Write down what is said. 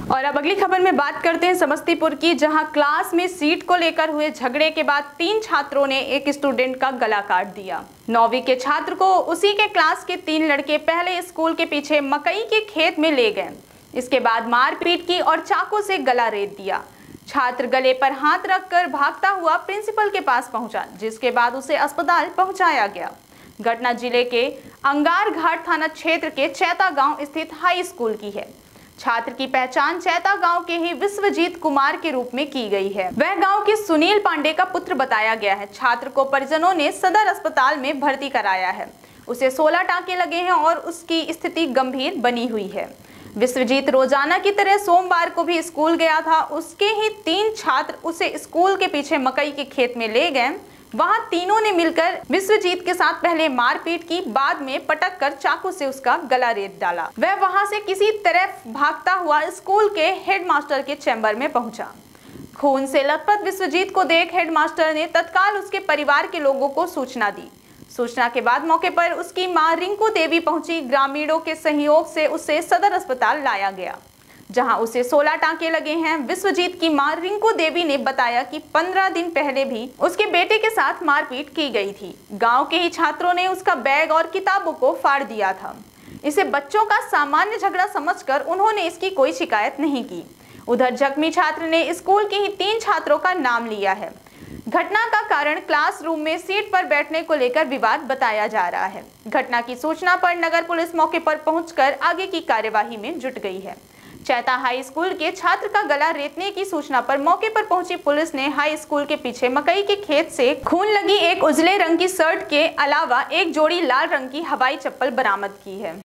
और अब अगली खबर में बात करते हैं समस्तीपुर की, जहां क्लास में सीट को लेकर हुए झगड़े के बाद 3 छात्रों ने एक स्टूडेंट का गला काट दिया। 9वीं के छात्र को उसी के क्लास के 3 लड़के पहले स्कूल के पीछे मकई के खेत में ले गए। इसके बाद मारपीट की और चाकू से गला रेत दिया। छात्र गले पर हाथ रखकर भागता हुआ प्रिंसिपल के पास पहुंचा, जिसके बाद उसे अस्पताल पहुंचाया गया। घटना जिले के अंगार घाट थाना क्षेत्र के चैता गांव स्थित हाई स्कूल की है। छात्र की पहचान चैता गांव के ही विश्वजीत कुमार के रूप में की गई है। वह गांव के सुनील पांडे का पुत्र बताया गया है। छात्र को परिजनों ने सदर अस्पताल में भर्ती कराया है। उसे 16 टांके लगे हैं और उसकी स्थिति गंभीर बनी हुई है। विश्वजीत रोजाना की तरह सोमवार को भी स्कूल गया था। उसके ही 3 छात्र उसे स्कूल के पीछे मकई के खेत में ले गए। वहां तीनों ने मिलकर विश्वजीत के साथ पहले मारपीट की, बाद में पटक कर चाकू से उसका गला रेत डाला। वह वहां से किसी तरह भागता हुआ स्कूल के हेडमास्टर के चैम्बर में पहुंचा। खून से लथपथ विश्वजीत को देख हेडमास्टर ने तत्काल उसके परिवार के लोगों को सूचना दी। सूचना के बाद मौके पर उसकी मां रिंकू देवी पहुंची। ग्रामीणों के सहयोग से उसे सदर अस्पताल लाया गया, जहां उसे 16 टांके लगे हैं। विश्वजीत की मां रिंकू देवी ने बताया कि 15 दिन पहले भी उसके बेटे के साथ मारपीट की गई थी। गांव के ही छात्रों ने उसका बैग और किताबों को फाड़ दिया था। इसे बच्चों का सामान्य झगड़ा समझकर उन्होंने इसकी कोई शिकायत नहीं की। उधर जख्मी छात्र ने स्कूल के ही 3 छात्रों का नाम लिया है। घटना का कारण क्लासरूम में सीट पर बैठने को लेकर विवाद बताया जा रहा है। घटना की सूचना पर नगर पुलिस मौके पर पहुंचकर आगे की कार्यवाही में जुट गई है। चैता हाई स्कूल के छात्र का गला रेतने की सूचना पर मौके पर पहुंची पुलिस ने हाई स्कूल के पीछे मकई के खेत से खून लगी एक उजले रंग की शर्ट के अलावा एक जोड़ी लाल रंग की हवाई चप्पल बरामद की है।